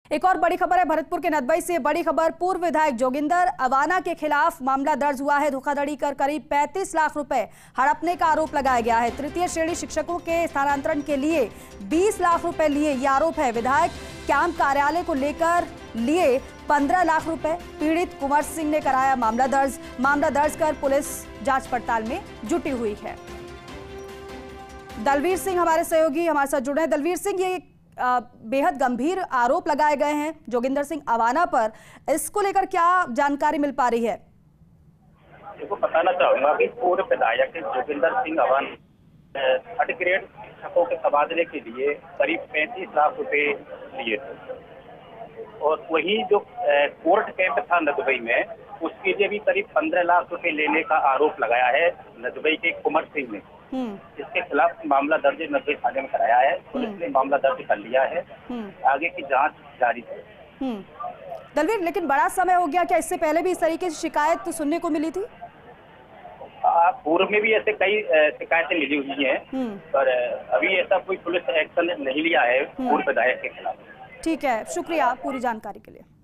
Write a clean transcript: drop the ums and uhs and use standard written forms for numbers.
एक और बड़ी खबर है भरतपुर के नदबई से। बड़ी खबर, पूर्व विधायक जोगिंदर अवाना के खिलाफ मामला दर्ज हुआ है। धोखाधड़ी कर करीब 35 लाख रुपए हड़पने का आरोप लगाया गया है। तृतीय श्रेणी शिक्षकों के स्थानांतरण के लिए 20 लाख रुपए लिए, यह आरोप है। विधायक कैंप कार्यालय को लेकर लिए 15 लाख रुपए। पीड़ित कुंवर सिंह ने कराया मामला दर्ज। मामला दर्ज कर पुलिस जांच पड़ताल में जुटी हुई है। दलवीर सिंह हमारे सहयोगी हमारे साथ जुड़े हैं। दलवीर सिंह, ये बेहद गंभीर आरोप लगाए गए हैं जोगिंदर सिंह अवाना पर, इसको लेकर क्या जानकारी मिल पा रही है? देखो, बताना चाहूंगा कि पूर्व विधायक जोगिंदर सिंह अवाना थर्ड ग्रेड शिक्षकों के तबादले के लिए करीब 35 लाख रुपए लिए थे और वही जो कोर्ट कैंप था नदबई में, उसके लिए भी करीब 15 लाख रुपए लेने का आरोप लगाया है नदबई के कुंवर सिंह ने। इसके खिलाफ मामला दर्ज नदबई थाने में कराया है। पुलिस ने मामला दर्ज कर लिया है। आगे की जांच जारी है। दलवीर, लेकिन बड़ा समय हो गया, क्या इससे पहले भी इस तरीके से शिकायत तो सुनने को मिली थी? पूर्व में भी ऐसे कई शिकायतें मिली हुई हैं, पर अभी ऐसा कोई पुलिस एक्शन नहीं लिया है पूर्व विधायक के खिलाफ। ठीक है, शुक्रिया पूरी जानकारी के लिए।